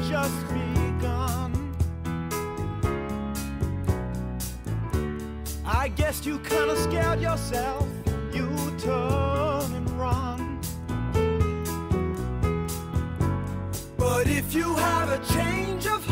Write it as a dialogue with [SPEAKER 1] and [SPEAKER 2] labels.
[SPEAKER 1] just begun. I guess you kinda scared yourself, you turn and run. But if you have a change of